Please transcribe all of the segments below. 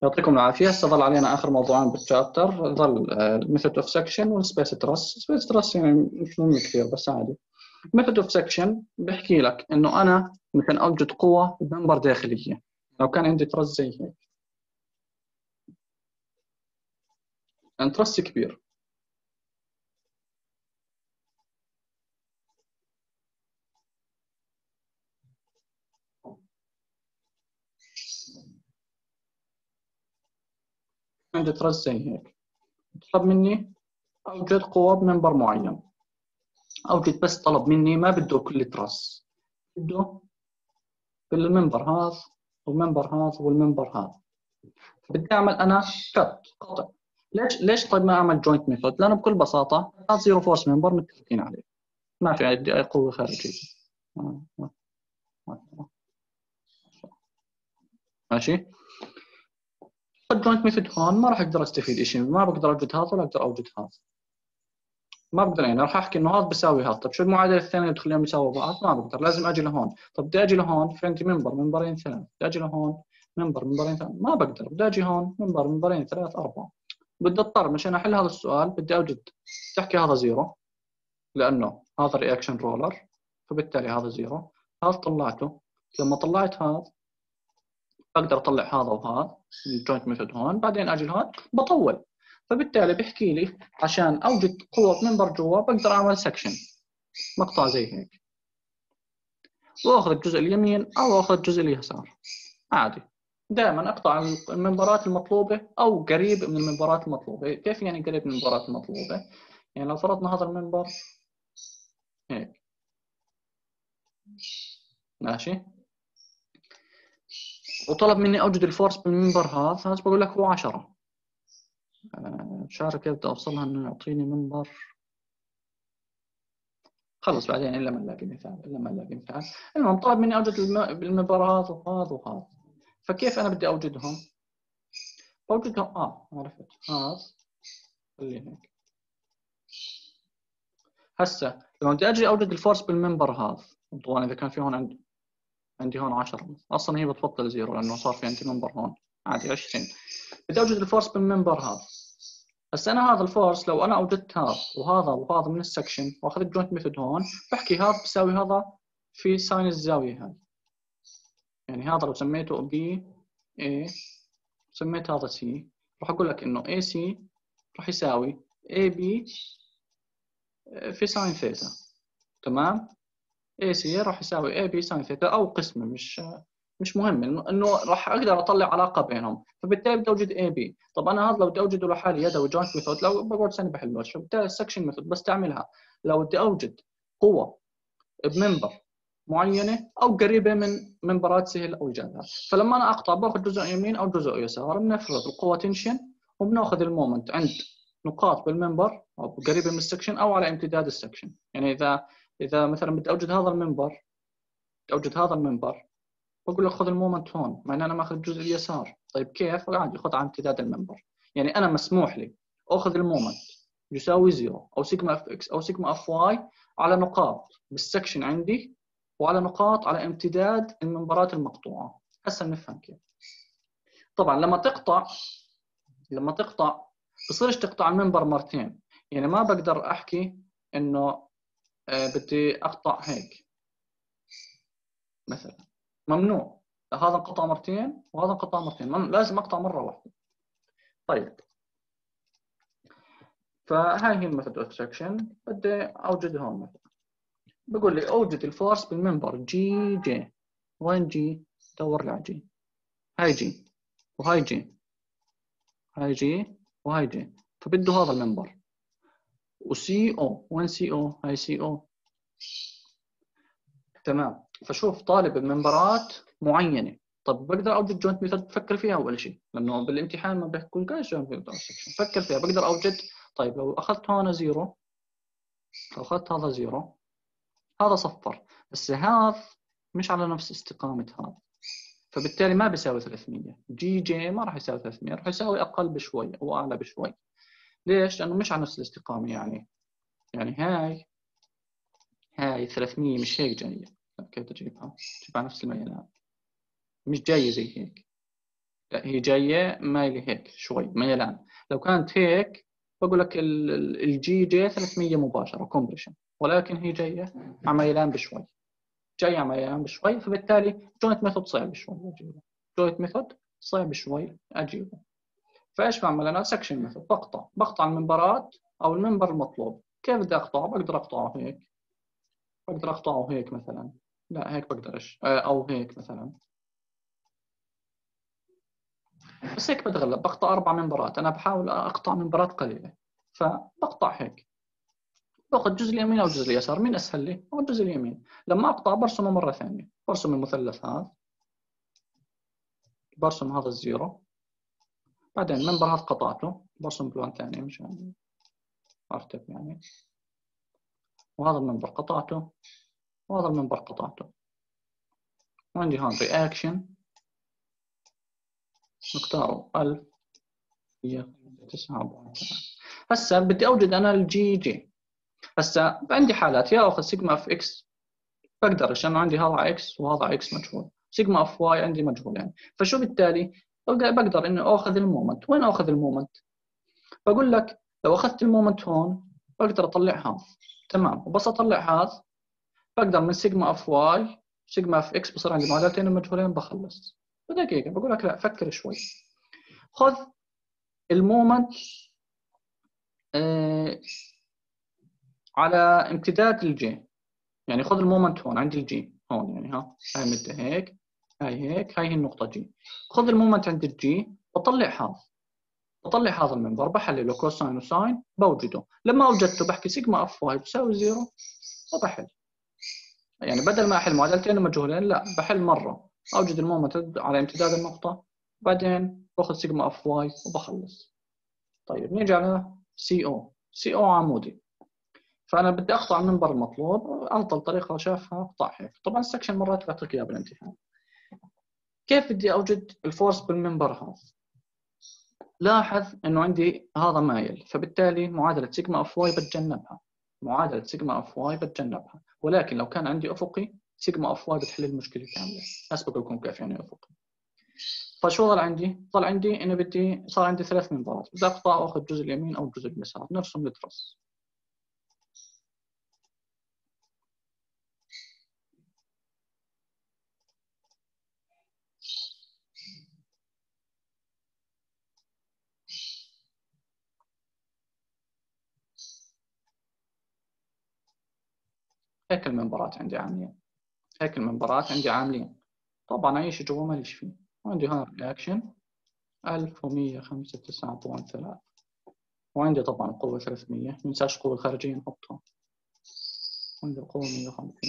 يعطيكم العافية. هسه ظل علينا آخر موضوعين بالشابتر، ظل الميثود اوف سكشن والسبيس تراس. سبيس تراس يعني مش مهم كثير بس عادي. ميثود اوف سكشن بحكي لك إنه أنا مثلا أوجد قوة بمنبر داخلية. لو كان عندي تراس زي هيك، يعني تراس كبير، عندي تراس زي هيك، طلب مني أوجد قوة بمنبر معين. أوجد بس طلب مني ما بده كل تراس، بده بالمنبر هذا والمنبر هذا والمنبر هذا. بدي اعمل انا قطع. ليش طيب ما اعمل جوينت ميثود؟ لانه بكل بساطه هذا زيرو فورس ممبر متفقين عليه، ما في عندي اي قوه خارجيه. ماشي. الجوينت ميثود هون ما راح اقدر استفيد شيء، ما بقدر اوجد هذا ولا اقدر اوجد هذا، ما بقدر. يعني راح احكي انه هذا بيساوي هذا. طيب شو المعادله الثانيه اللي تخليهم يساووا بعض؟ ما بقدر، لازم اجي لهون. طب بدي اجي لهون في عندي منبرين ثلاث، بدي اجي لهون منبرين ثلاث، ما بقدر. بدي اجي هون منبرين ثلاث اربعه. بدي اضطر مشان احل هذا السؤال بدي اوجد، تحكي هذا زيرو لانه هذا رياكشن رولر، فبالتالي هذا زيرو. هذا طلعته، لما طلعت هذا اقدر اطلع هذا وهذا الجوينت ميثود هون. بعدين اجي لهون بطول، فبالتالي بيحكي لي عشان اوجد قوه بمنبر جوا بقدر اعمل سكشن، مقطع زي هيك، واخذ الجزء اليمين او اخذ الجزء اليسار عادي. دائما اقطع المنبرات المطلوبه او قريب من المنبرات المطلوبه. كيف يعني قريب من المنبرات المطلوبه؟ يعني لو فرضنا هذا المنبر هيك، ماشي، وطلب مني اوجد الفورس بالمنبر هذا بقول لك هو 10. مش عارف كيف بدي اوصلها انه يعطيني منبر. خلص بعدين الا ما نلاقي مثال. المهم طلب مني اوجد المنبر هذا وهذا وهذا. فكيف انا بدي اوجدهم؟ بوجدهم عرفت هذا اللي هيك. هسه لما بدي اجي اوجد الفورس بالمنبر هذا، طبعا اذا كان في هون عندي هون 10 اصلا هي بتبطل زيرو لانه صار في عندي منبر هون عادي 20. بدي اوجد الفورس بالمنبر هذا. هسه انا هذا الفورس لو انا اوجدت هذا وهذا وهذا من السكشن واخذت جوينت ميثود هون، بحكي هذا بيساوي هذا في ساين الزاويه هاي. يعني هذا لو سميته بي اي سميت هذا سي، راح اقول لك انه اي سي راح يساوي اي بي في ساين ثيتا. تمام. اي سي راح يساوي اي بي ساين ثيتا او قسمه، مش مهم، انه راح اقدر اطلع علاقه بينهم. فبالتالي بدي اوجد اي بي. طب انا هذا لو بدي اوجده لحالي يدوي جوينت ميثود لو بقعد سنه بحلوش، فبالتالي السكشن ميثود بستعملها لو بدي اوجد قوه بمنبر معينه او قريبه من منبرات سهل او ايجادها. فلما انا اقطع باخذ جزء يمين او جزء يسار، بنفرض القوه تنشن وبناخذ المومنت عند نقاط بالمنبر او قريبه من السكشن او على امتداد السكشن. يعني اذا مثلا بدي اوجد هذا المنبر، بقول لك خذ المومنت هون، مع ان انا ماخذ الجزء اليسار. طيب كيف؟ عادي خذ على امتداد المنبر. يعني انا مسموح لي اخذ المومنت يساوي زيرو او سيجما اف اكس او سيجما اف واي على نقاط بالسكشن عندي وعلى نقاط على امتداد المنبرات المقطوعه. هسه بنفهم كيف. طبعا لما تقطع بصيرش تقطع المنبر مرتين. يعني ما بقدر احكي انه بدي اقطع هيك مثلا، ممنوع. هذا انقطع مرتين وهذا انقطع مرتين، لازم اقطع مره واحده. طيب فهاي هي الميثود اوف سكشن. بدي اوجد هون مثلا، بقول لي اوجد الفورس بالمنبر جي جي. وين جي؟ دور لي على جي. هاي جي وهاي جي، هاي جي وهاي جي، فبده هذا المنبر. وسي او، وين سي او؟ هاي سي او. تمام. فشوف طالب المنبرات معينه. طب بقدر اوجد جوينت ميثود؟ بفكر فيها اول شيء لانه بالامتحان ما بيحكوا لك جوينت ميثود. فكر فيها، بقدر اوجد. طيب لو اخذت هون زيرو، لو اخذت هذا زيرو، هذا صفر، بس هذا مش على نفس استقامه هذا، فبالتالي ما بيساوي 300. جي جي ما راح يساوي 300، راح يساوي اقل بشوي او اعلى بشوي. ليش؟ لانه مش على نفس الاستقامه. يعني هاي 300 مش هيك جايه. كيف تجيبها؟ تجيبها على نفس الميلان، مش جايه زي هيك. لا هي جايه مايله هيك شوي ميلان. لو كانت هيك بقول لك الجي جي 300 مباشره كومبريشن، ولكن هي جايه على ميلان بشوي، جايه على ميلان بشوي، فبالتالي جوينت ميثود صعب شوي اجيبه، جوينت ميثود صعب شوي اجيبه. فايش بعمل انا؟ سكشن ميثود، بقطع المنبرات او المنبر المطلوب. كيف بدي اقطعه؟ بقدر اقطعه هيك، بقدر اقطعه هيك مثلا، لا هيك بقدرش، او هيك مثلا، بس هيك بتغلب. بقطع 4 منبرات، انا بحاول اقطع منبرات قليله، فبقطع هيك، باخذ الجزء اليمين او الجزء اليسار، مين اسهل لي؟ هو الجزء اليمين. لما اقطع برسمه مره ثانيه، برسم المثلث هذا، برسم هذا الزيرو، بعدين المنبر هذا قطعته برسم بلون ثاني مشان ارتب يعني، وهذا المنبر قطعته، وهذا المنبر قطعته، وعندي هون رياكشن مقداره 1109.3. هسا بدي اوجد انا الجي جي. هسا عندي حالات، يا اخذ سيجما اف اكس، بقدرش لانه عندي هذا اكس وهذا اكس مجهول، سيجما اف واي عندي مجهول يعني. فشو بالتالي بقدر اني اخذ المومنت. وين اخذ المومنت؟ بقول لك لو اخذت المومنت هون بقدر اطلع هذا، تمام، وبس اطلع هذا بقدر من سيجما اف واي سيجما اف اكس بصير عندي معادلتين المجهولين بخلص. بدقيقه بقول لك لا، فكر شوي. خذ المومنت على امتداد الجي، يعني خذ المومنت هون عند الجي هون، يعني ها هاي مدة هيك، هاي هيك، هاي هي النقطة جي. خذ المومنت عند الجي بطلع هذا المنبر، بحلله كوساين وساين بوجده. لما اوجدته بحكي سيجما اف واي بتساوي 0 وبحل. يعني بدل ما احل معادلتين مجهولين، لا بحل مرة اوجد المومنت على امتداد النقطة، بعدين باخذ سيجما اف واي وبخلص. طيب نيجي على سي او عمودي. فانا بدي اقطع المنبر المطلوب، افضل طريقه شافها اقطع هيك. طبعا السكشن مرات بعطيك اياه بالامتحان. كيف بدي اوجد الفورس بالمنبر هذا؟ لاحظ انه عندي هذا مايل، فبالتالي معادله سيجما اف واي بتجنبها، معادله سيجما اف واي بتجنبها. ولكن لو كان عندي افقي سيجما اف واي بتحل المشكله كامله. اسبق لكم كيف يعني افقي. فشو ضل عندي؟ ضل عندي انه صار عندي 3 منبرات، بدي اقطع واخذ الجزء اليمين او الجزء اليسار نفسهم الترس. هيك المنبرات عندي عاملين، هيك المنبرات عندي عاملين. طبعا اي شيء جوا ماليش فيه. وعندي هون رياكشن 1109.3، وعندي طبعا القوة 300، ما ننساش القوة الخارجية نحطها. عندي القوة 150.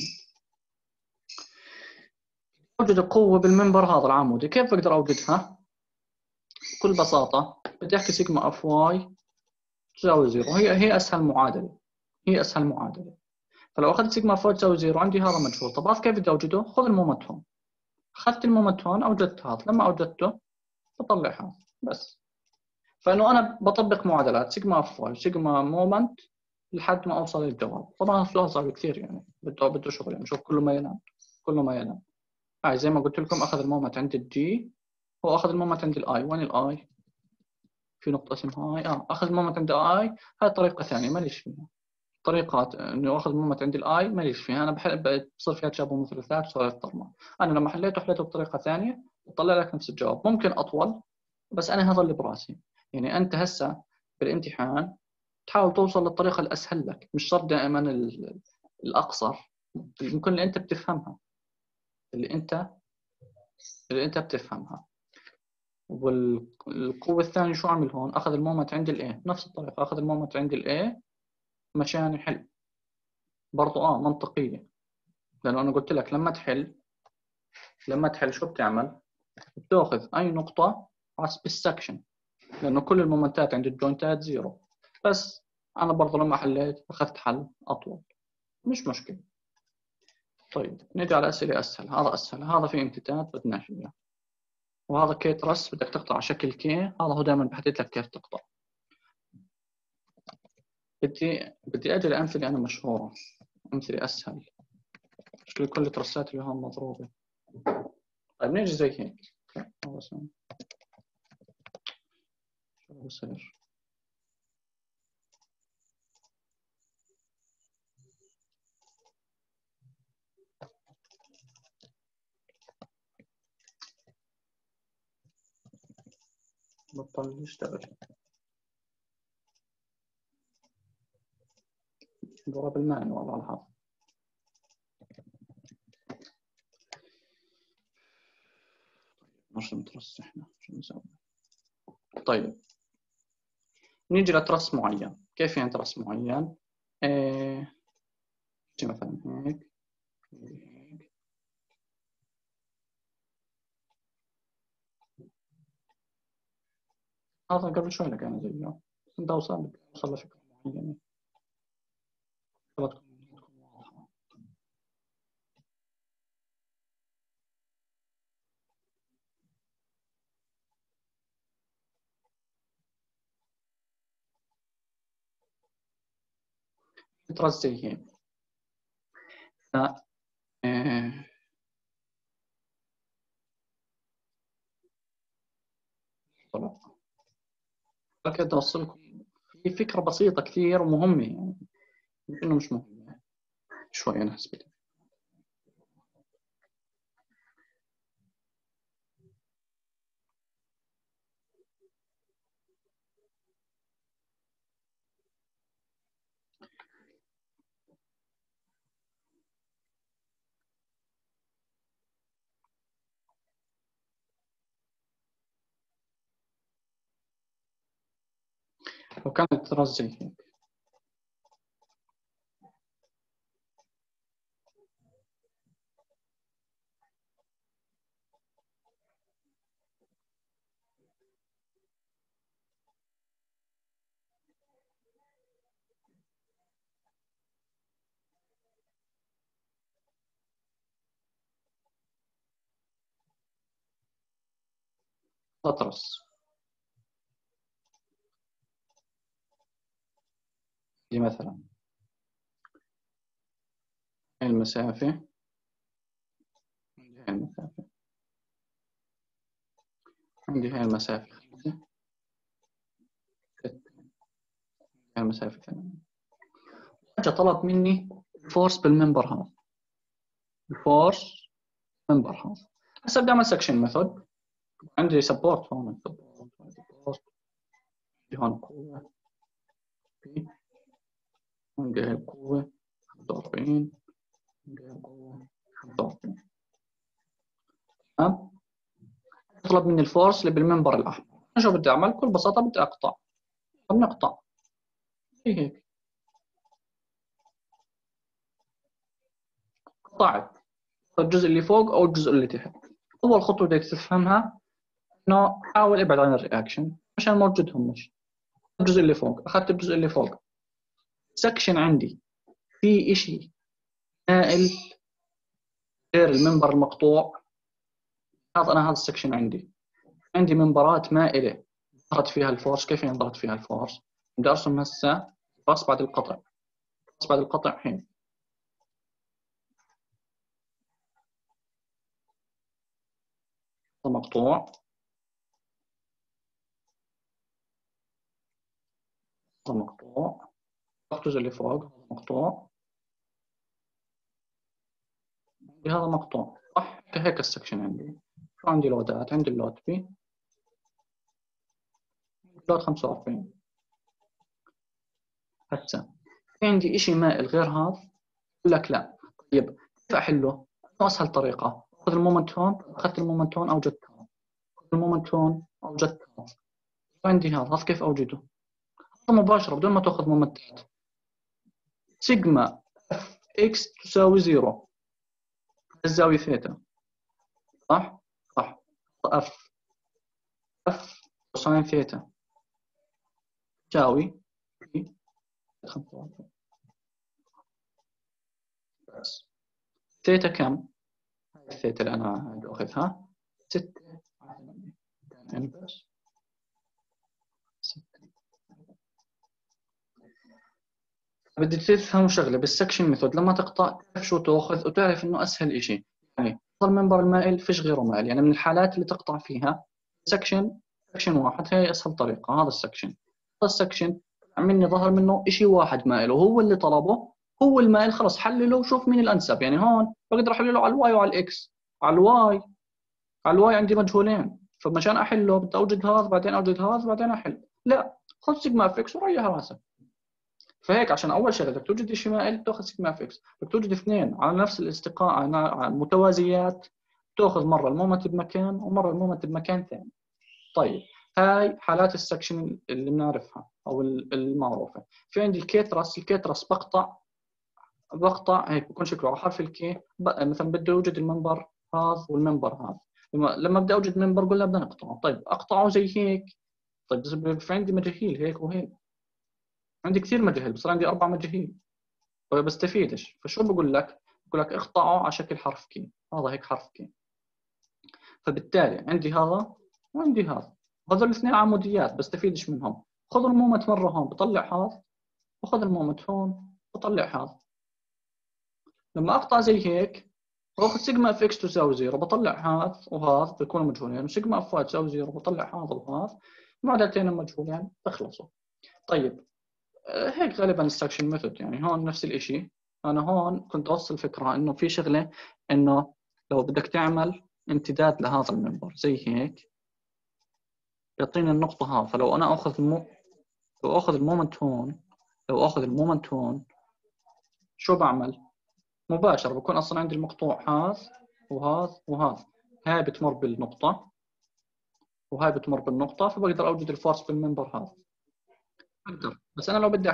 أوجد القوة بالمنبر هذا العمودي، كيف بقدر أوجدها؟ بكل بساطة بدي أحكي سيجما اف واي تساوي 0، هي أسهل معادلة، هي أسهل معادلة. فلو أخذت سيجما اف واي تساوي 0 عندي هذا مجهول. طب هذا كيف بدي أوجده؟ خذ المومنت هون، أخذت المومنت هون أوجدت هذا، لما أوجدته بطلع هذا بس. فانه انا بطبق معادلات سيجما اف واي سيجما مومنت لحد ما اوصل للجواب. طبعا السؤال صعب كثير يعني، بده شغل يعني. شوف كله ما ينام، كله ما ينام. هاي زي ما قلت لكم اخذ المومنت عند الجي، هو اخذ المومنت عند الاي. وين الاي؟ في نقطة اسمها اي، اخذ المومنت عند الاي. هاي طريقة ثانية ماليش فيها، طريقات انه اخذ المومنت عند الاي ماليش فيها. انا بحب بصير فيها تشابه مثلثات وسوالف طرمه. انا لما حليته بطريقة ثانية بطلع لك نفس الجواب، ممكن اطول، بس انا هذا اللي براسي. يعني انت هسه بالامتحان تحاول توصل للطريقة الأسهل لك، مش شرط دائما الأقصر. ممكن اللي أنت بتفهمها، اللي أنت بتفهمها. والقوة الثانية شو عمل هون؟ أخذ المومنت عند الA، نفس الطريقة أخذ المومنت عند الA مشان يحل. برضو منطقية، لأنه أنا قلت لك لما تحل شو بتعمل؟ بتاخذ أي نقطة حسب السكشن، لأنه كل المومنتات عند الجوينتات 0. بس أنا برضو لما حليت أخذت حل أطول، مش مشكلة. طيب نجي على أسئلة أسهل. هذا أسهل، هذا في امتداد بدناش إياه، وهذا كي ترس بدك تقطع شكل كي، هذا هو دائما بحدد لك كيف تقطع. بدي أجي لأمثلة أنا مشهورة، أمثلة أسهل، مش كل الترسات اللي هون مضروبة. طيب نيجي زي هيك. بصير بطل يشتغل. ضرب الماء والله الحظ. نرسم ترس احنا شو نسوي؟ طيب نيجي لترس معين. كيف يعني ترس معين؟ مثلا هيك هيك. هذا قبل شوي كان زيه، انت وصل لفكرة معينة. ترس زي هيك. أكيد أوصلكم في فكرة بسيطة كثير ومهمة، يعني إنه مش مهمة شوي أنا حسبت. لو كانت ترس زي هيك تطرس. دي مثلا هاي المسافة، هاي المسافة، عندي هاي المسافة 5، هاي المسافة 8. حاجة طلب مني الفورس بالمنبر هذا، الفورس منبر هذا. هسه بدي أعمل سكشن ميثود. عندي سبورت هون، سبورت عندي هون قوة، عندي هاي القوة 45، عندي هاي القوة 45. تمام. يطلب مني الفورس اللي بالمنبر الأحمر. شو بدي أعمل؟ بكل بساطة بدي أقطع. بنقطع زي هيك. قطعت الجزء اللي فوق أو الجزء اللي تحت. أول خطوة بدك تفهمها إنه حاول ابعد عن الرياكشن عشان ما تجدهم. مش الجزء اللي فوق، أخذت الجزء اللي فوق. سكشن عندي في إشي مائل غير المنبر المقطوع. هذا السكشن عندي منبرات مائلة ظهرت فيها الفورس. كيف يعني ظهرت فيها الفورس؟ بدي أرسم هسه راس بعد القطع. راس بعد القطع حين مقطوع، مقطوع، الجزء اللي فوق مقطوع، هذا مقطوع. صح؟ هيك السكشن عندي. شو عندي لودات؟ عندي اللود بي، لود 45. هسه في عندي شيء مائل غير هذا. بقول لك لا. طيب كيف احله؟ اسهل طريقه، اخذ المومنت هون، اخذت المومنت هون اوجدت هون، اخذ المومنت هون اوجدت هون. عندي هذا كيف اوجده؟ هذا مباشره بدون ما تاخذ مومنتات. سيجما اف اكس تساوي 0 الزاويه ثيتا. صح؟ صح. اف كوساين ثيتا تساوي 45. بس ثيتا كم؟ الثيتا اللي انا اخذها 6 يعني بس 6. بدي تفهم شغله بالسكشن ميثود. لما تقطع تعرف شو تاخذ وتعرف انه اسهل شيء. يعني المنبر المائل فيش غيره مائل. يعني من الحالات اللي تقطع فيها سكشن سكشن واحد هي اسهل طريقه. هذا السكشن، عملني ظهر منه شيء واحد مائل وهو اللي طلبه، هو المائل، خلص حلله وشوف مين الانسب. يعني هون بقدر احلله على الواي وعلى الاكس. على الواي عندي مجهولين، فمشان احله بدي اوجد هذا بعدين اوجد هذا بعدين احل. لا، خذ سيجما اف اكس وريح راسك. فهيك عشان اول شغله بدك توجد شيء مائل تاخذ سيجما اف اكس، بدك توجد اثنين على نفس الاستقامه على متوازيات تاخذ مره المومنت بمكان ومره المومنت بمكان ثاني. طيب هاي حالات السكشن اللي بنعرفها او المعروفه. في عندي الكيترس بقطع هيك بكون شكله على حرف الكي. مثلا بدي اوجد المنبر هذا والمنبر هذا. لما بدي اوجد منبر قلنا بدنا نقطعه. طيب اقطعه زي هيك. طيب في عندي مجاهيل هيك وهيك، عندي كثير مجاهيل، بصير عندي 4 مجاهيل، فبستفيدش. فشو بقول لك اقطعه على شكل حرف كي. هذا هيك حرف كي. فبالتالي عندي هذا وعندي هذا، هذول الاثنين عموديات بستفيدش منهم. خذ المومنت مره هون بطلع هذا، وخذ المومنت هون بطلع هذا. لما اقطع زي هيك باخذ سيجما اف اكس تساوي 0 بطلع هذا وهذا بيكونوا مجهولين، وسيجما اف واي تساوي 0 بطلع هذا وهذا، معادلتين مجهولين بخلصوا. طيب هيك غالبا السكشن ميثود. يعني هون نفس الشيء. انا هون كنت اوصل فكره انه في شغله، انه لو بدك تعمل امتداد لهذا المنبر زي هيك يعطيني النقطه هذا. فلو انا لو اخذ المومنت هون شو بعمل؟ مباشر بكون اصلا عندي المقطوع هذا وهذا وهذا، هاي بتمر بالنقطه وهاي بتمر بالنقطه، فبقدر اوجد الفورس بالمنبر هذا. بقدر. بس انا لو بدي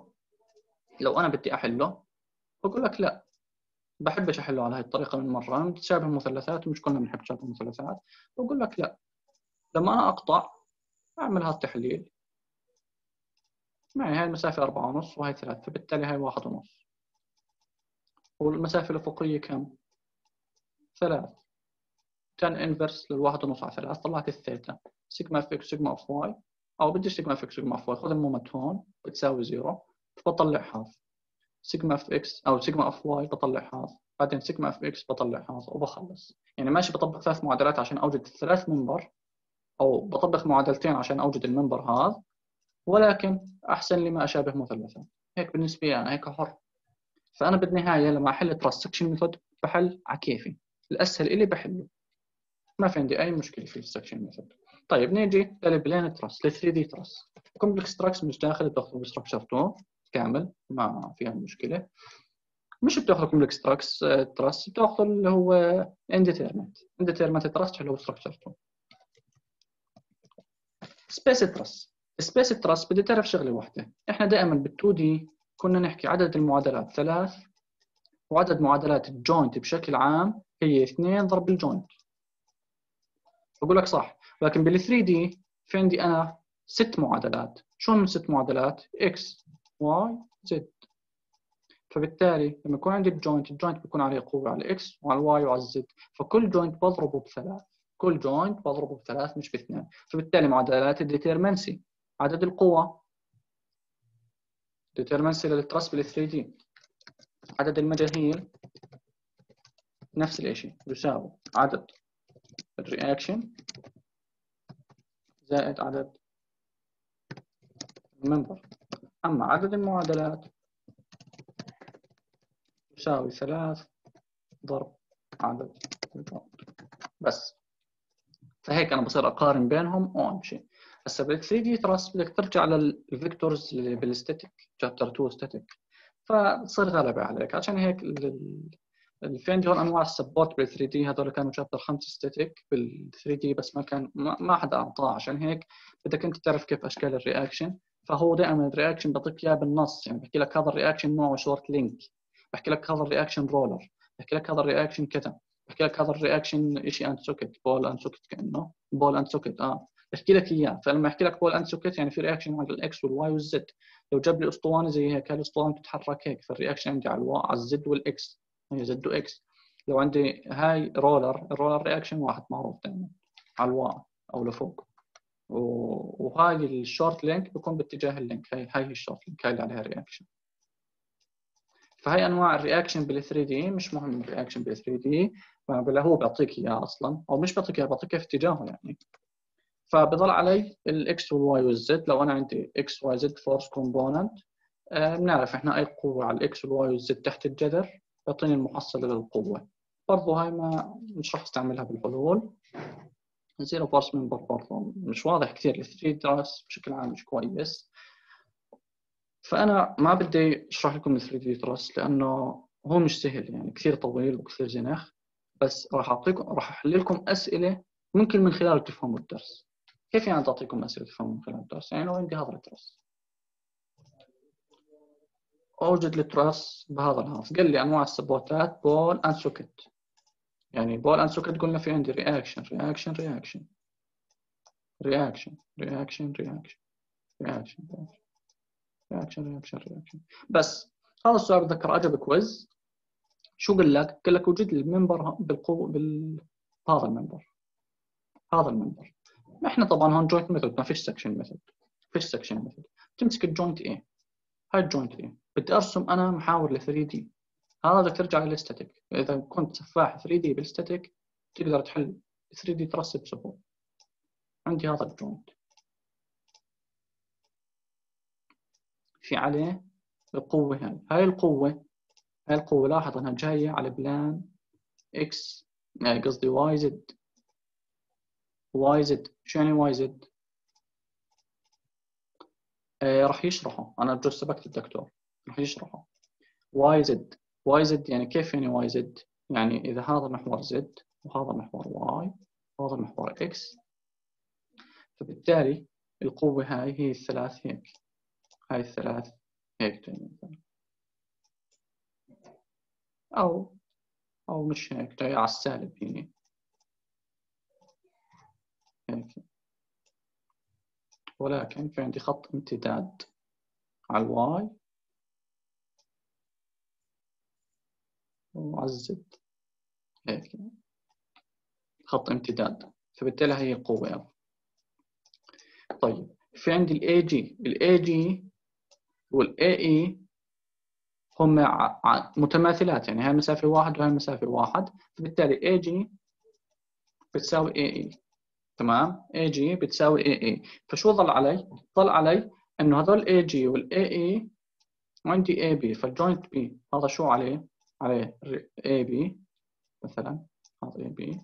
احله بقول لك لا، بحبش احله على هاي الطريقه من مره. انا بتشابه المثلثات ومش كلنا بنحب نشابه المثلثات. بقول لك لا، لما انا اقطع اعمل هذا التحليل. معي هاي المسافه 4.5 وهي 3، فبالتالي هاي 1.5. والمسافه الافقيه كم؟ 3. كان انفرس لل1.5 على 3. طلعت الثيتا سيجما اف اكس سيجما اف واي، او بديش سيجما اف اكس سيجما اف واي. خذ المومنت هون بتساوي 0، بطلع هذا سيجما اف اكس او سيجما اف واي بطلع هذا، بعدين سيجما اف اكس بطلع هذا وبخلص. يعني ماشي بطبق 3 معادلات عشان اوجد 3 منبر، او بطبق معادلتين عشان اوجد المنبر هذا، ولكن احسن لي ما اشابه مثلثات. هيك بالنسبه لي انا هيك حر. فانا بالنهايه لما احل ترانسكشن ميثود بحل على كيفي، الاسهل الي بحله، ما في عندي اي مشكله في السكشن ميثود. طيب نيجي للبلين تراس، لل 3 دي تراس. كومبلكس تراكس مش داخل، بتاخذ بستراكشر 2 كامل ما فيها مشكله. مش بتاخذ كومبلكس تراس، بتاخذ اللي هو انديترمنت تراس تحله بستراكشر 2. سبيس تراس بدي تعرف شغله واحده. احنا دائما بال2 دي كنا نحكي عدد المعادلات 3، وعدد معادلات الجوينت بشكل عام هي 2 ضرب الجوينت. بقول لك صح، لكن بال3 دي في عندي انا 6 معادلات. شو من 6 معادلات؟ اكس واي زد. فبالتالي لما يكون عندي الجوينت بيكون عليه قوه على الاكس وعلى الواي وعلى الزد، فكل جوينت بضربه ب3. كل جوينت بضربه ب3 مش ب2. فبالتالي معادلات الديترمنسي عدد القوى، ديترمنسي للتراس بال3 دي، عدد المجاهيل نفس الشيء يساوي عدد الرياكشن زائد عدد المنبر. أما عدد المعادلات يساوي 3 ضرب عدد الجوينت بس. فهيك أنا بصير أقارن بينهم وأمشي. هسا بال 3 دي تراس بدك ترجع للفيكتورز اللي بالستاتيك شابتر 2 ستاتيك، فتصير غلبة عليك. عشان هيك في عندي هون انواع السبورت بال 3 دي، هذول كانوا شابتر 5 ستاتيك بال 3 دي، بس ما حدا اعطاه. عشان هيك بدك انت تعرف كيف اشكال الرياكشن. فهو دائما الرياكشن بعطيك اياه بالنص. يعني بحكي لك هذا الرياكشن نوعه شورت لينك، بحكي لك هذا الرياكشن رولر، بحكي لك هذا الرياكشن كذا، بحكي لك هذا الرياكشن شيء اند سوكت، بول اند سوكت، كانه بول اند سوكت. بحكي لك اياه. فلما احكي لك بول اند سوكت يعني في رياكشن على الاكس والواي والزد. لو جاب لي اسطوانه زي هيك، الاسطوانه بتتحرك هيك، فالرياكشن عندي على الزد والاكس، هي زد واكس. لو عندي هاي الرولر رياكشن واحد معروف دائما على الواي او لفوق، وهاي الشورت لينك بيكون باتجاه اللينك. هاي الشورت لينك، هاي اللي عليها رياكشن. فهي انواع الرياكشن بال 3 دي. مش مهم الرياكشن بال 3 دي، هو بيعطيك اياه اصلا، او مش بيعطيك اياه، بيعطيك في اتجاهه يعني. فبضل علي الاكس والواي والزد. لو انا عندي اكس واي زد فورس كومبوننت، بنعرف احنا اي قوه على الاكس والواي والزد تحت الجذر يعطيني المحصله للقوه. برضه هاي ما مش راح استعملها بالحلول. زيرو فورس ممبر برضه مش واضح كثير، ال 3 تراس بشكل عام مش كويس، فانا ما بدي اشرح لكم ال 3 دي تراس لانه هو مش سهل، يعني كثير طويل وكثير زنخ. بس راح احل لكم اسئله ممكن من خلاله تفهموا الدرس. كيف يعني تعطيكم اسئله تفهموا من خلال الدرس؟ يعني لو عندي هذا التراس، اوجد التراس بهذا الهاف، قال لي انواع السبورتات بول اند سوكت. يعني بول اند سوكت قلنا في عندي رياكشن رياكشن رياكشن رياكشن رياكشن رياكشن رياكشن رياكشن رياكشن رياكشن. بس هذا السؤال بتذكر اجى بكويز. شو قال لك؟ قال لك وجد المنبر بالقوه هذا المنبر، هذا المنبر. احنا طبعا هون جوينت ميثود، ما فيش سكشن ميثود، فيش سكشن ميثود. تمسك الجوينت ايه، هاي الجوينت ايه بدي ارسم انا محاور ل 3 دي. هذا بدك ترجع للاستاتيك، اذا كنت سفاح 3 دي بالستاتيك تقدر تحل 3 دي ترس بسهوله. عندي هذا الجوينت في عليه القوه هاي القوه، هاي القوه لاحظ انها جايه على بلان اكس، يعني قصدي واي زد. واي زد شو يعني واي زد؟ راح يشرحه، انا بجوز سبقت الدكتور، راح يشرحه. واي زد، واي زد يعني كيف يعني واي زد؟ يعني اذا هذا محور زد وهذا محور واي وهذا محور اكس، فبالتالي القوة هاي هي الثلاث هيك، هاي الثلاث هيك مثلا، او او مش هيك جاي على السالب هنا هيك، ولكن في عندي خط امتداد على الواي وعلى الزد هيك، خط امتداد، فبالتالي هي القوة F. طيب في عندي الاي جي، الاي جي والاي اي هم متماثلات، يعني هاي مسافة واحد وهاي مسافة واحد، فبالتالي اي جي بتساوي اي اي. تمام، اي جي بتساوي اي اي. فشو ظل علي؟ ظل علي انه هذول اي جي والاي اي وعندي اي بي، فالجوينت بي هذا شو عليه؟ عليه اي بي مثلا، هذا اي بي،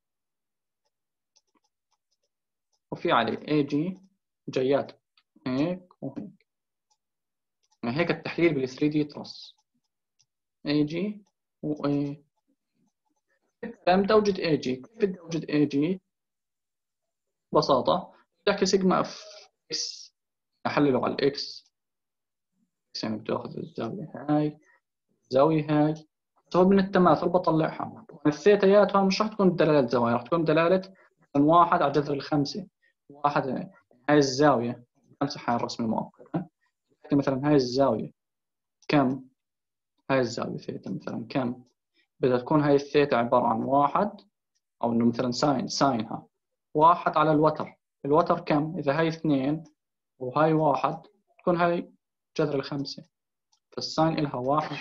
وفي عليه اي جي جيات هيك وهيك. يعني هيك التحليل بال 3 دي ترس، اي جي واي. بدي اوجد اي جي، كيف بدي اوجد اي جي؟ ببساطه بدي احكي سيجما اف اكس، احلله على الاكس، يعني بدي اخذ الزاويه هاي الزاويه هاي، هو من التماثل بطلعها. الثيتايات مش راح تكون دلاله زوايا، راح تكون دلاله واحد على جذر الخمسه، واحد هاي الزاويه، امسح هاي الرسمه المؤقته، مثلا هاي الزاويه كم؟ هاي الزاويه ثيتا مثلا كم؟ بدها تكون هاي الثيتا عباره عن واحد، او انه مثلا ساينها واحد على الوتر. الوتر كم؟ اذا هاي اثنين وهاي واحد تكون هاي جذر الخمسه، فالساين إلها واحد.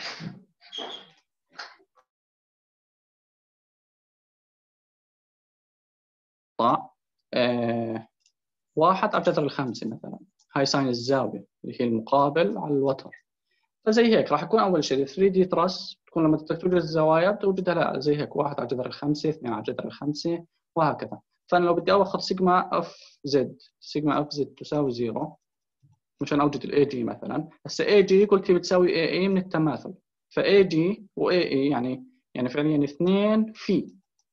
واحد على جذر الخمسة مثلا، هاي ساين الزاوية اللي هي المقابل على الوتر. فزي هيك راح يكون أول شيء 3 دي تراس تكون لما بدك توجد الزوايا بتوجدها لا زي هيك، واحد على جذر الخمسة، اثنين على جذر الخمسة، وهكذا. فأنا لو بدي أخذ سيجما اف زد، سيجما اف زد تساوي زيرو مشان أوجد الاي جي مثلا. هسه اي جي قلت لي بتساوي اي اي من التماثل، فاي جي واي اي يعني فعليا اثنين في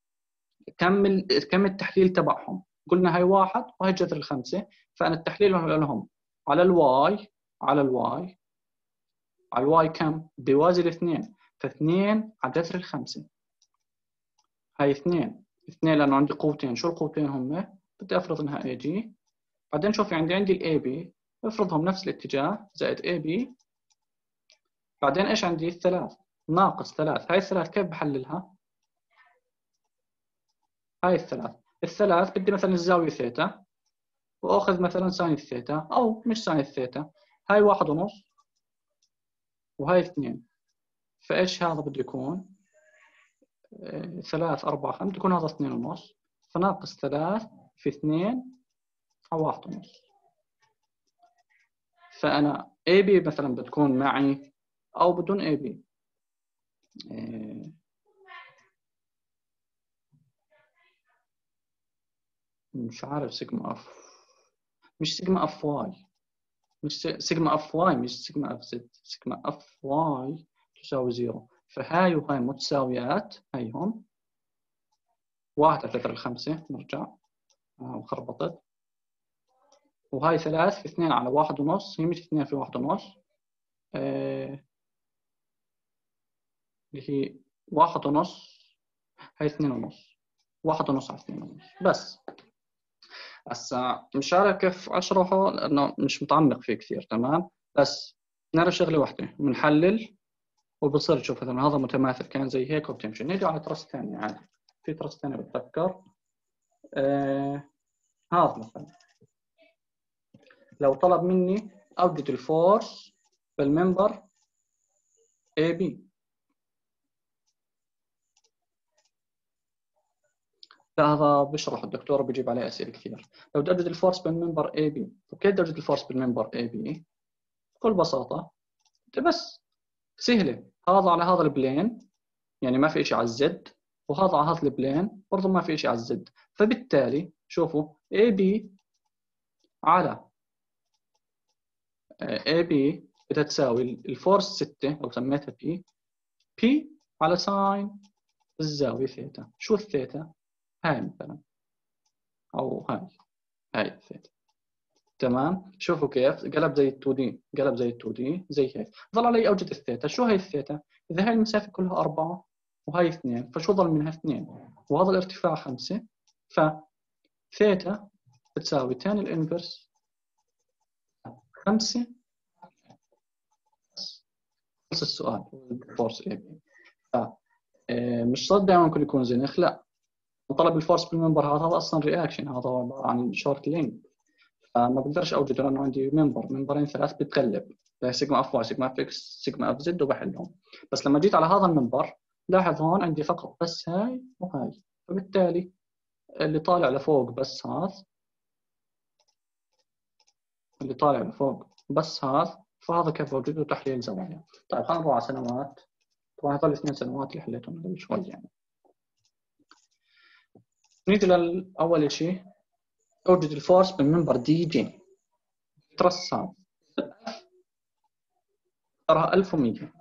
كم التحليل تبعهم. قلنا هاي واحد وهي جذر الخمسة، فأنا التحليل لهم على الواي، على الواي، على الواي كم؟ بيوازي الاثنين، فاثنين على جذر الخمسة. هاي اثنين، اثنين لأنه عندي قوتين، شو القوتين هم؟ بدي أفرض إنها اي جي، بعدين شوفي عندي الاي بي، افرضهم نفس الاتجاه زائد اي بي، بعدين ايش عندي؟ الثلاث ناقص ثلاث. هاي الثلاث كيف بحللها؟ هاي الثلاث بدي مثلا الزاوية ثيتا، واخذ مثلا ساين الثيتا، او مش ساين الثيتا، هاي واحد ونص وهاي اثنين، فايش هذا بده يكون؟ ثلاث أربعة خمسة، بده يكون هذا اثنين ونص، فناقص ثلاث في اثنين أو 1.5. فأنا AB مثلا بتكون معي أو بدون AB. مش عارف سيجما اف، مش سيجما اف واي، مش سيجما اف واي، مش سيجما اف زد، سيجما اف واي تساوي 0. فهاي وهاي متساويات، هيهم 1 على 3 5 نرجع وخربطت، وهاي 3 في 2 على 1.5، هي مش 2 في 1.5 اللي هي 1.5، هاي 2.5، 1.5 على 2.5 بس. هسا مش عارف كيف اشرحه لانه مش متعمق فيه كثير، تمام؟ بس نعرف شغله واحده، بنحلل وبصير تشوف مثلا هذا متماثل كان زي هيك وبتمشي. نيجي على ترس ثاني عادي، في ترس ثاني بتذكر هذا مثلا لو طلب مني اوجد الفورس بالمنبر اي بي، هذا بشرح الدكتور بيجيب عليه اسئله كثير. لو بدي اوجد الفورس بالمنبر اي بي، وكيف بدي اوجد الفورس بالمنبر اي بي؟ بكل بساطه بس سهله، هذا على هذا البلين يعني ما في شيء على الزد، وهذا على هذا البلين برضه ما في شيء على الزد. فبالتالي شوفوا اي بي على اي بي بدها تساوي الفورس 6 لو سميتها بي على ساين الزاويه ثيتا. شو الثيتا؟ هاي مثلا، او هاي الثيتا. تمام؟ شوفوا كيف قلب زي 2 دي، قلب زي 2 دي زي هيك. ظل علي اوجد الثيتا. شو هي الثيتا؟ اذا هاي المسافه كلها 4 وهي 2، فشو ظل منها 2 وهذا الارتفاع 5، فثيتا بتساوي تان الانفرس 5. خلص السؤال. فورس اي بي. مش شرط دائما كل يكون زنخ، لا. طلب الفورس بالمنبر هذا اصلا رياكشن، هذا عباره عن شورت لينك، فما بقدرش اوجده لانه عندي منبرين ثلاث بتقلب، سيجما اف واي، سيجما اف اكس، سيجما اف زد، وبحلهم. بس لما جيت على هذا المنبر لاحظ هون عندي فقط بس هاي وهاي، فبالتالي اللي طالع لفوق بس هذا، اللي طالع لفوق بس هذا، فهذا كيف اوجده تحليل زوايا. طيب خلينا نروح على سنوات. طبعا هذول 2 سنوات اللي حليتهم قبل شوي يعني. نيجي لأول شيء، أوجد الفورس بالمنبر دي جي. ترس هذا ترى 1100.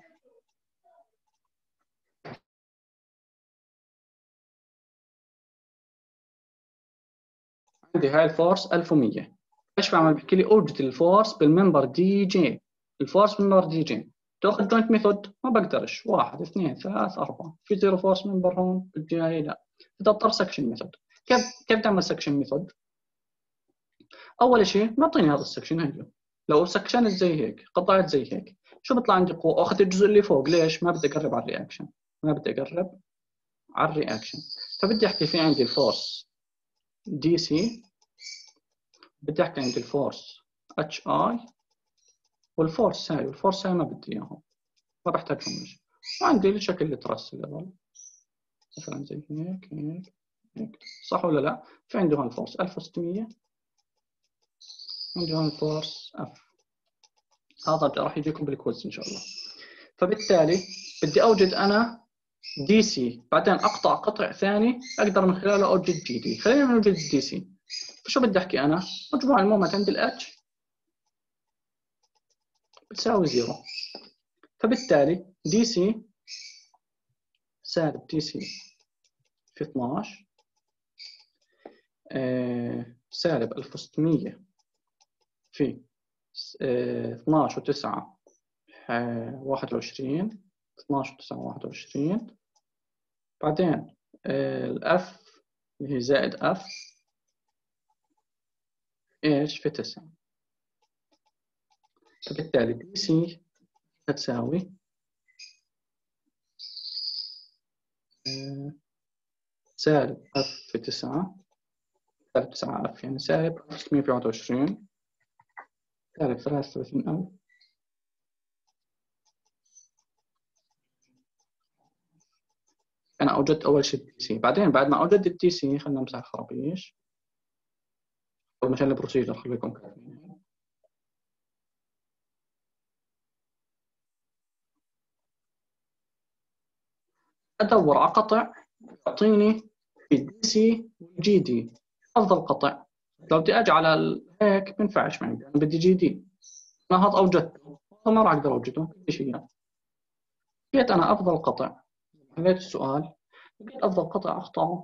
عندي هاي الفورس 1100. ايش بعمل؟ بحكي لي اوجد الفورس بالمنبر دي جي. الفورس بالمنبر دي جي تاخذ جوينت ميثود؟ ما بقدرش. 1 2 3 4 في زيرو فورس منبر هون بالجاي، لا. بدي اضطر سكشن ميثود. كيف تعمل سكشن ميثود؟ اول شيء معطيني هذا السكشن هيك، لو سكشنت زي هيك، قطعت زي هيك، شو بيطلع عندي؟ قوه. اخذ الجزء اللي فوق. ليش؟ ما بدي اقرب على الرياكشن، ما بدي اقرب على الرياكشن. فبدي احكي في عندي الفورس دي سي، بدي احكي عندي الفورس اتش اي، والفورس هاي والفورس هاي ما بدي اياهم، ما بحتاجهم. ليش؟ وعندي الشكل الترس اللي ظل مثلا زي هيك هيك هيك، صح ولا لا؟ في عندي هون الفورس 1600، عندي هون الفورس اف. هذا راح يجيكم بالكويز ان شاء الله. فبالتالي بدي اوجد انا دي سي، بعدين اقطع قطع ثاني اقدر من خلاله اوجد جي دي. خلينا نوجد دي سي. فشو بدي احكي انا؟ مجموع المومنت عند الاتش بتساوي 0. فبالتالي دي سي سالب دي سي في 12 سالب 1600 في 12 و9 21، 12 و9 21. بعدين الاف اللي هي زائد اف ايش في 9. فبالتالي دي سي هتساوي سالب اف في 9، سالب 9 اف يعني سالب 600 في 21 سالب 33000. أنا أوجدت أول شيء الدي سي، بعدين بعد ما أوجدت الدي سي خلينا نمسح الخرابيش. او مثلا البروسيجر خليكم كاتبين. ادور على قطع يعطيني دي سي جي دي افضل قطع. لو بدي اجي على هيك بينفعش معي، انا بدي جي دي، انا هذا اوجدته ما راح اقدر اوجده كل شيء. لقيت انا افضل قطع، حليت السؤال لقيت افضل قطع اختاره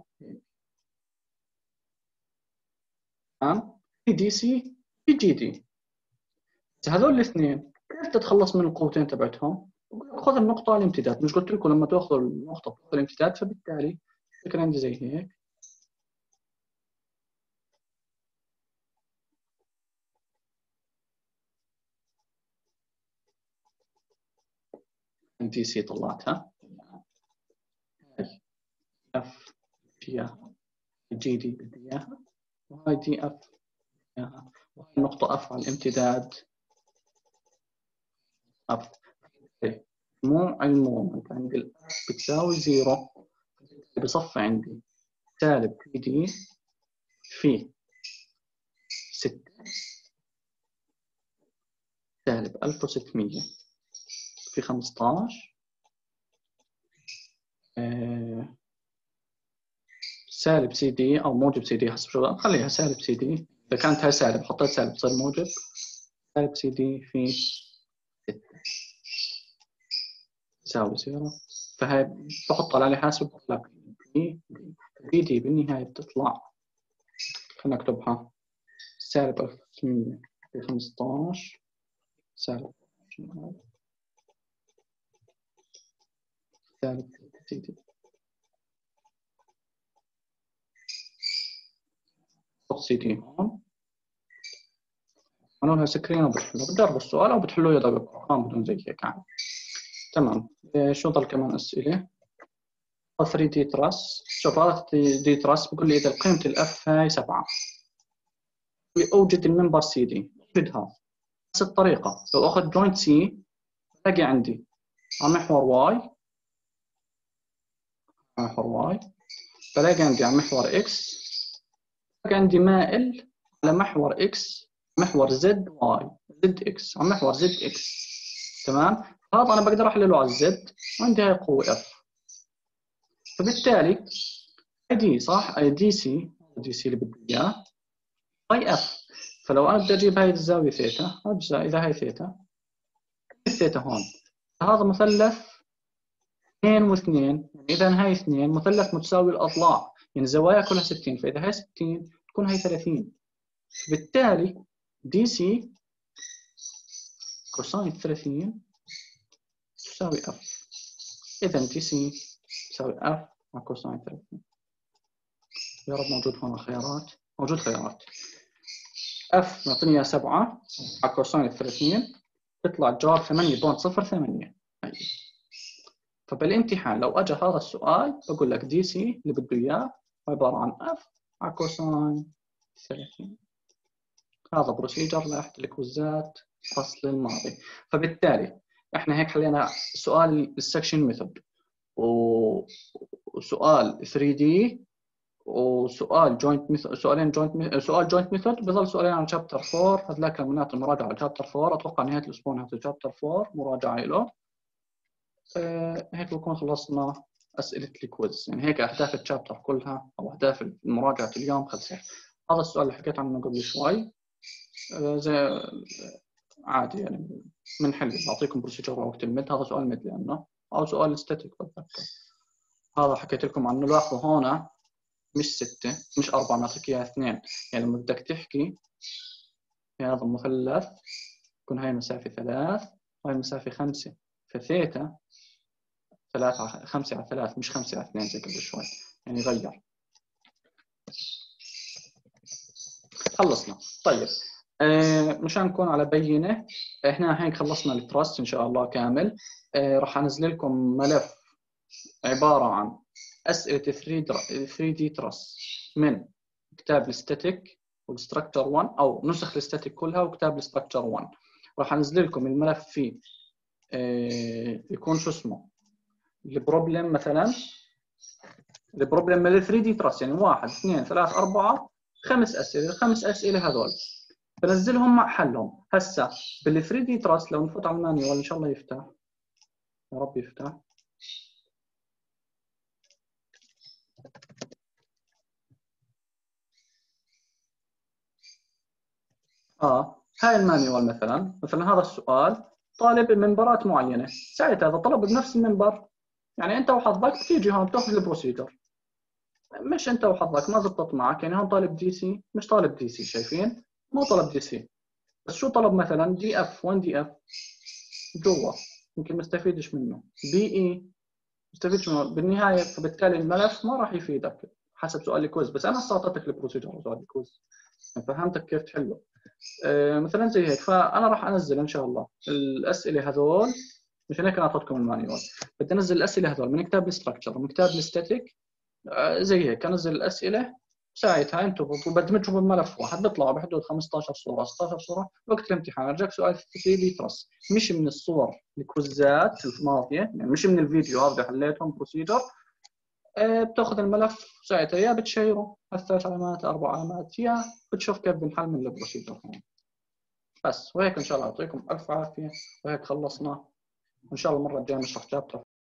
تمام دي سي جي دي. هذول الاثنين كيف تتخلص من القوتين تبعتهم؟ خذ النقطة الامتداد، مش قلت لكم لما تاخذوا النقطة بتاخذ الامتداد، فبالتالي الفكرة عندي زي هيك. دي سي طلعتها اف اياها، جي دي بدي اياها، وهاي دي اف اياها، وهاي النقطة اف على الامتداد اف. مو المومنت عندي الاف بتساوي 0، بصفي عندي سالب بي دي في 6 سالب 1600 في 15 سالب سي دي او موجب سي دي حسب شو، خليها سالب سي دي، اذا كانت هاي سالب حطيت سالب تصير موجب، سالب سي دي في 6 تساوي 0. فهي بحط على حاسب بطلع بي دي بالنهاية بتطلع، خلينا نكتبها سالب 1600 في 15 سالب سي دي. حط سي دي هون، عملوا لها سكرين وبتحلوا، بتجربوا السؤال او بتحلوه يضرب ارقام بدون زي هيك عادي. تمام. شو ضل كمان اسئله؟ 3 دي تراس. شوف هذا 3 دي تراس بقول لي اذا قيمه الاف هاي 7 اوجد المنبر سي دي، اوجدها نفس الطريقه. لو اخذ جوينت سي بلاقي عندي على محور واي، محور واي بلاقي عندي على محور اكس، بلاقي عندي مائل على محور اكس، محور زد واي، زد اكس على محور زد اكس. تمام. هذا انا بقدر احلله على الزد وعندي هاي قوه اف، فبالتالي اي دي صح، اي دي سي، دي سي اللي بدي اياه اي اف. فلو انا بدي اجيب هاي الزاويه ثيتا، اجزاء اذا هاي ثيتا، الثيتا هون هذا مثلث 2 و2، يعني اذا هاي 2 مثلث متساوي الاضلاع، يعني الزوايا كلها 60، فاذا هاي 60 تكون هاي 30. بالتالي دي سي كوساين 30 تساوي اف. اذا دي سي تساوي اف مع كوساين 30. يا رب موجود هون الخيارات، موجود خيارات. اف معطيني اياها 7 على كوساين 30 تطلع الجواب 8.08. فبالامتحان لو اجى هذا السؤال بقول لك دي سي اللي بده اياه عباره عن اف على كوساين 30. هذا بروسيجر لاحد الكوزات الفصل الماضي. فبالتالي احنا هيك حلينا سؤال السكشن ميثود، وسؤال 3 دي، وسؤال جوينت ميثود، سؤالين جوينت، سؤال جوينت ميثود، بضل سؤالين عن شابتر 4. هذلاك منات المراجعه على شابتر 4، اتوقع نهايه الاسبوع نهايه شابتر 4 مراجعه له. هيك بكون خلصنا اسئله الكويز، يعني هيك اهداف الشابتر كلها او اهداف مراجعه اليوم خلصت. هذا السؤال اللي حكيت عنه قبل شوي زي عادي يعني بنحل، بعطيكم بروسيجر وقت المد. هذا سؤال مد لانه او سؤال ستاتيك بتذكر. هذا حكيت لكم عنه، لاحظوا هون مش 6 مش 4، نعطيك اياها 2. يعني لما بدك تحكي في هذا المثلث يكون هاي المسافة 3 وهي المسافة 5، فثيتا 5 على 3 مش 5 على 2 زي قبل شوي، يعني غير. خلصنا. طيب مشان نكون على بينة، احنا هيك خلصنا التراست ان شاء الله كامل. راح انزل لكم ملف عبارة عن أسئلة 3 دي تراست من كتاب الستاتيك والستراكشر 1 او نسخ الستاتيك كلها وكتاب الستراكشر 1. راح انزل لكم الملف فيه يكون شو اسمه البروبلم، مثلا البروبلم من 3 دي تراست، يعني 1 2 3 4 5 اسئله، الخمس اسئله هذول بنزلهم مع حلهم. هسا بال 3 دي تراست لو نفوت على المانيوال ان شاء الله يفتح، يا رب يفتح. هاي المانيوال مثلا هذا السؤال طالب منبرات معينه، ساعتها اذا طلب بنفس المنبر يعني انت وحظك بتيجي هون بتاخذ البروسيجر. مش انت وحظك ما زبطت معك، يعني هون طالب دي سي مش طالب دي سي، شايفين؟ ما طلب دي سي، بس شو طلب مثلا دي اف. وين دي اف؟ جوا، يمكن ما استفيدش منه. بي اي مستفيدش منه بالنهايه، فبالتالي الملف ما راح يفيدك حسب سؤال الكويز. بس انا هسه اعطيتك البروسيجر سؤال الكويز، فهمتك كيف تحله. مثلا زي هيك، فانا راح انزل ان شاء الله الاسئله هذول. مشان هيك انا اعطيتكم المانيوال. بدي انزل الاسئله هذول من كتاب الاستراكشر ومن كتاب الاستاتيك. زي هيك انزل الاسئله، ساعتها انتم بدمجهم بملف واحد بيطلعوا بحدود 15 صوره 16 صوره. وقت الامتحان ارجاك سؤال 3 دي ترس، مش من الصور الكوزات الماضيه، يعني مش من الفيديو هذا حليتهم بروسيجر. بتاخذ الملف ساعتها يا بتشيره 3 علامات 4 علامات، يا بتشوف كيف بنحل من البروسيجر. بس وهيك ان شاء الله يعطيكم الف عافيه، وهيك خلصنا. ان شاء الله المره الجايه نشرح شابتر